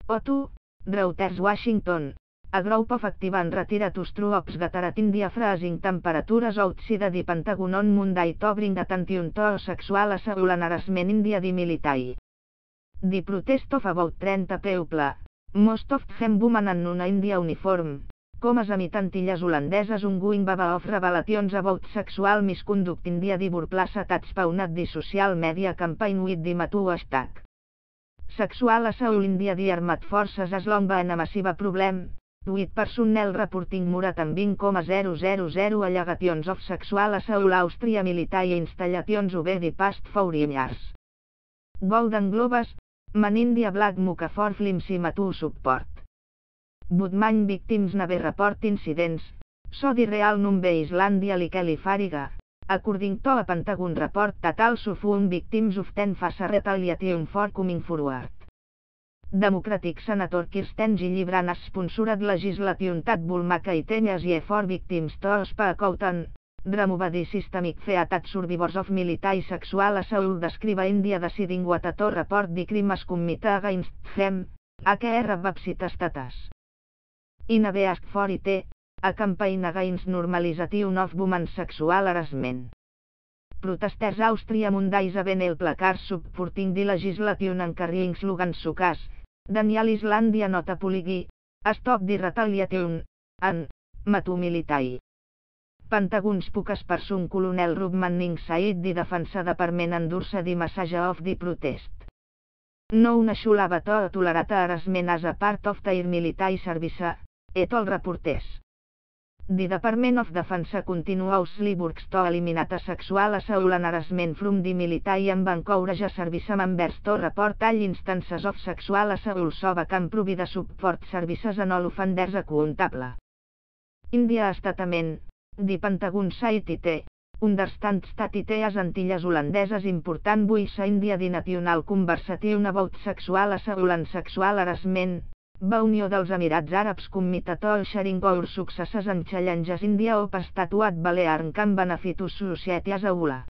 O2, Reuters Washington. A group of active and retired troops that are at India freezing temperatures outside the Pentagon on Monday to bring attention to sexual assault and harassment in the military. The protest of about 30 people, most of them women and non-India uniform, com as antilles holandeses ongoing of revelations about sexual misconduct in the workplace attached at the social media campaign with the Matu hashtag. Sexual assault in the armed forces has long been a massive problem, with personnel reporting more than 20,000 allegations of sexual assault Austria military installations over the past 4 years. Golden Globes, Man India Black Muka for Films i Matu support. But many victims never report incidents, so the real number is likely Fariga. According to a Pentagon report that also found victims often face retaliation for coming forward. Democratic Senator Kirsten Gillibrand has sponsored legislation that will make it easier for victims to speak out and remove the systemic fear that survivors of military sexual assault describe India deciding what to report the crimes committed against them, AKR website status. In a ask for it, a campaign against normalization of women's sexual harassment. Protesters Austria Mondays have el placard supporting the legislation and carrying slogans such as Daniel Islandia not apology, stop the retaliation, and Matu military. Pentagon spokesperson Colonel Rob Manning said the defensada permanent endorse the message of the protest. No one should have to tolerate harassment as a part of their military service, et all reporters. The Department of Defense continuously works to eliminate sexual assault and harassment from the military and encourage service members to report all instances of sexual assault so they can provide support services and all offenders accountable. India Statement, the Pentagon said it understands that it as Antilles holandeses important voice India the national conversation about sexual assault and sexual harassment. Va Unió dels Emirats Àrabs committed to sharing our successes and challenges India of Statuat Balear can benefit society as a whole.